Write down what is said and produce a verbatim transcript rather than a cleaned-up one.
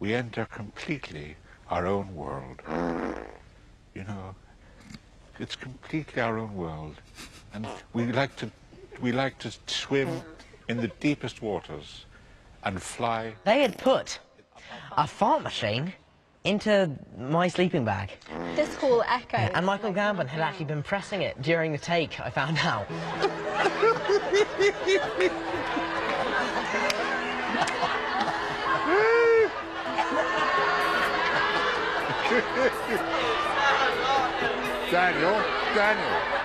we enter completely our own world. You know, it's completely our own world. And we like to, we like to swim in the deepest waters and fly. They had put a fart machine into my sleeping bag. This hall echoes. And Michael Gambon had actually been pressing it during the take, I found out. Daniel, Daniel.